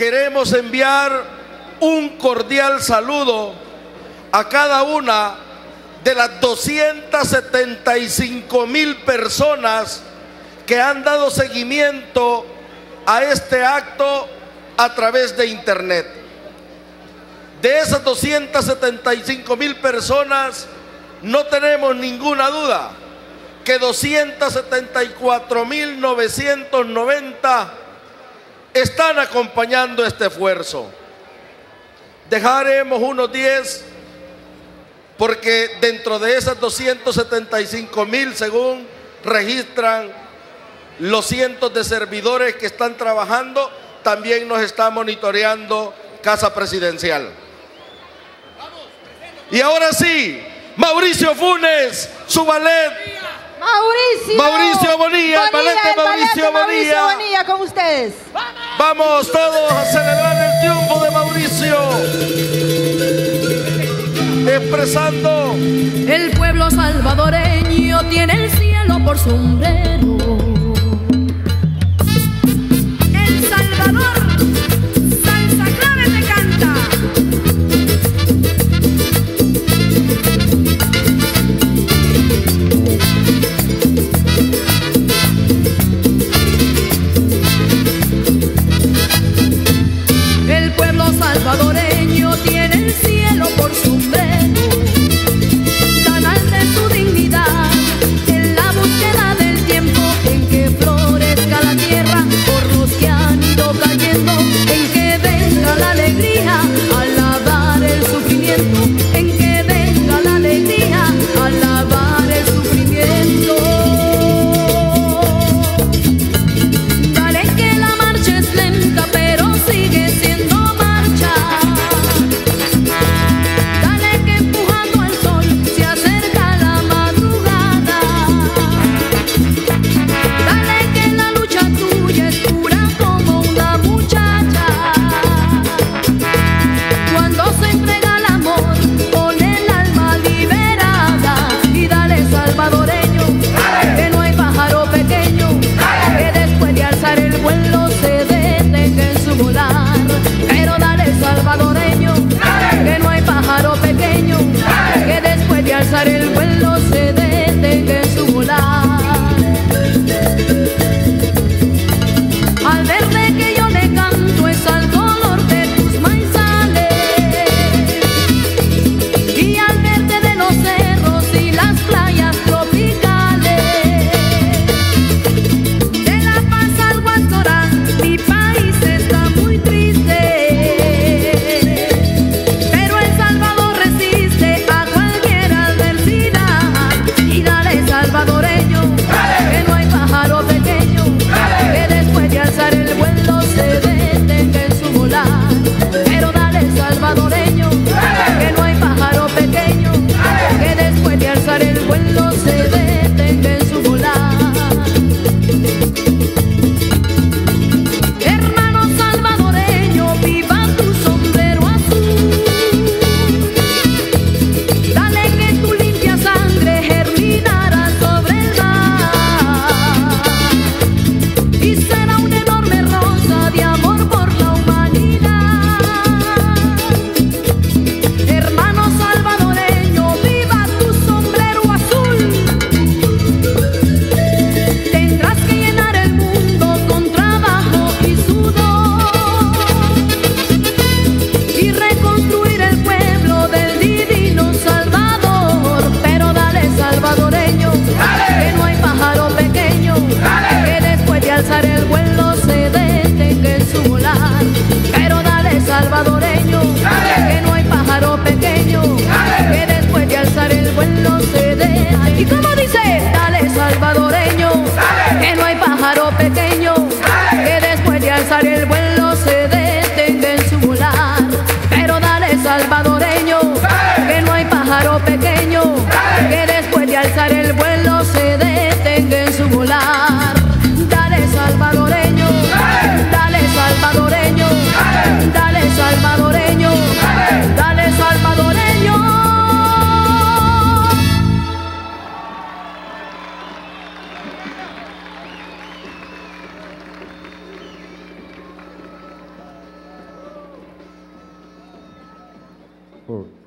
queremos enviar un cordial saludo a cada una de las 275,000 personas que han dado seguimiento a este acto a través de internet. De esas 275,000 personas, no tenemos ninguna duda que 274,990 están acompañando este esfuerzo. Dejaremos unos 10 porque dentro de esas 275,000, según registran los cientos de servidores que están trabajando, también nos está monitoreando Casa Presidencial. Y ahora sí, Mauricio Funes, su ballet. Mauricio Bonilla, el ballet de Mauricio Bonilla, con ustedes. Vamos todos a celebrar el triunfo de Mauricio. Expresando: el pueblo salvadoreño tiene el cielo por sombrero. El Salvador, salsa clave te canta. El pueblo salvadoreño tiene el cielo por sombrero. Tan alta es su dignidad en la búsqueda del tiempo en que florezca la tierra por los que han ido cayendo, en que venga la alegría a lavar el sufrimiento, en que venga la alegría a lavar el sufrimiento. Dale que la marcha es lenta pero sigue siendo marcha. Dale que empujando al sol se acerca la madrugada. Dale que la lucha tuya es pura como una muchacha. Cuando se entrega el amor pone el alma liberada. Y dale, salvadoreño, que no hay pájaro pequeño que después de alzar el vuelo se detenga en su volar. Pero dale, salvadoreño, que no hay pájaro pequeño que después de alzar el vuelo se detenga en su volar. Al verde que yo le canto es al color de tus maizales, y al verde de los cerros y las playas tropicales. De La Paz al Guastorán mi país está muy triste, pero El Salvador resiste a cualquier adversidad. Y dale, salvadoreño, que no hay pájaro pequeño que después de alzar el vuelo se detenga en su volar. Pero dale, salvadoreño, que no hay pájaro pequeño que después de alzar el vuelo se detenga en su volar. Hermano salvadoreño, viva tu sombrero azul. Dale que tu limpia sangre germinará sobre el mar y será una enorme rosa de amor por la humanidad. Hermano salvadoreño, viva tu sombrero azul. Tendrás que llenar el mundo con trabajo y sudor y reconstruir el pueblo del divino Salvador. Pero dale, salvadoreño, que no hay pájaro pequeño que después de alzar el vuelo se detenga en su volar. Pero dale, salvadoreño, que no hay pájaro pequeño que después de alzar el vuelo se detenga. ¿Y cómo dice? Dale, salvadoreño, que no hay pájaro pequeño que después de alzar el vuelo se detenga en su volar. Pero dale, salvadoreño, que no hay pájaro pequeño que después de alzar el vuelo se detenga en su volar. Dale, salvadoreño, dale, salvadoreño, dale, salvadoreño, dale, salvadoreño. 4.